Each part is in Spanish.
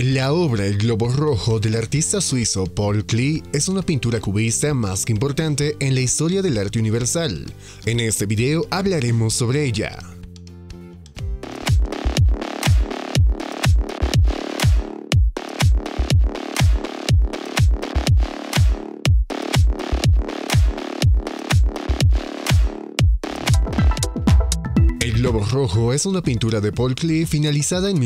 La obra El Globo Rojo del artista suizo Paul Klee es una pintura cubista más que importante en la historia del arte universal. En este video hablaremos sobre ella. El Globo Rojo es una pintura de Paul Klee finalizada en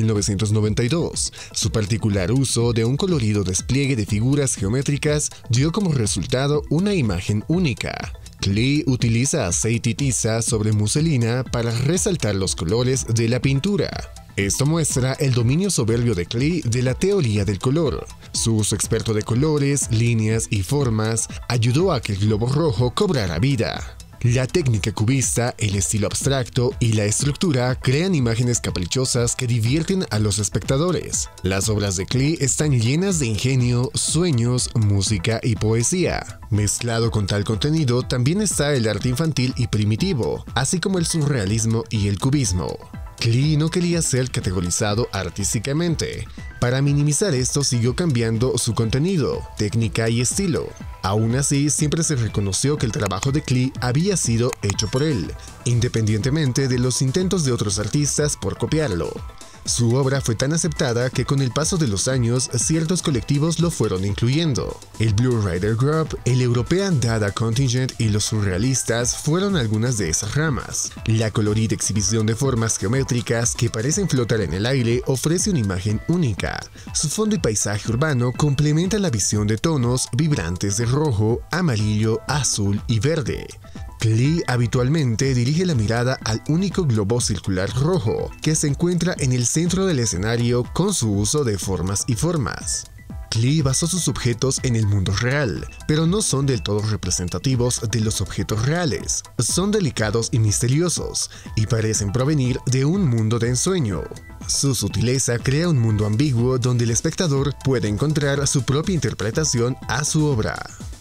1992. Su particular uso de un colorido despliegue de figuras geométricas dio como resultado una imagen única. Klee utiliza aceite y tiza sobre muselina para resaltar los colores de la pintura. Esto muestra el dominio soberbio de Klee de la teoría del color. Su uso experto de colores, líneas y formas ayudó a que el globo rojo cobrara vida. La técnica cubista, el estilo abstracto y la estructura crean imágenes caprichosas que divierten a los espectadores. Las obras de Klee están llenas de ingenio, sueños, música y poesía. Mezclado con tal contenido también está el arte infantil y primitivo, así como el surrealismo y el cubismo. Klee no quería ser categorizado artísticamente. Para minimizar esto siguió cambiando su contenido, técnica y estilo. Aún así, siempre se reconoció que el trabajo de Klee había sido hecho por él, independientemente de los intentos de otros artistas por copiarlo. Su obra fue tan aceptada que con el paso de los años, ciertos colectivos lo fueron incluyendo. El Blue Rider Group, el European Dada Contingent y los surrealistas fueron algunas de esas ramas. La colorida exhibición de formas geométricas que parecen flotar en el aire ofrece una imagen única. Su fondo y paisaje urbano complementan la visión de tonos vibrantes de rojo, amarillo, azul y verde. Klee habitualmente dirige la mirada al único globo circular rojo, que se encuentra en el centro del escenario con su uso de formas y formas. Klee basó sus objetos en el mundo real, pero no son del todo representativos de los objetos reales. Son delicados y misteriosos, y parecen provenir de un mundo de ensueño. Su sutileza crea un mundo ambiguo donde el espectador puede encontrar su propia interpretación a su obra.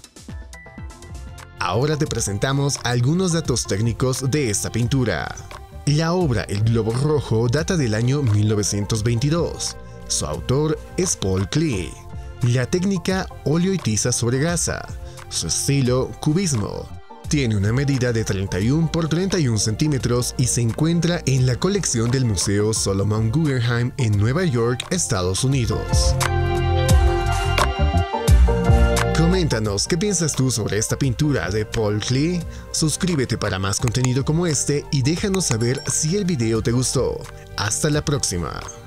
Ahora te presentamos algunos datos técnicos de esta pintura. La obra El Globo Rojo data del año 1922. Su autor es Paul Klee. La técnica óleo y tiza sobre gasa. Su estilo cubismo. Tiene una medida de 31 por 31 centímetros y se encuentra en la colección del Museo Solomon Guggenheim en Nueva York, Estados Unidos. Coméntanos qué piensas tú sobre esta pintura de Paul Klee. Suscríbete para más contenido como este y déjanos saber si el video te gustó. Hasta la próxima.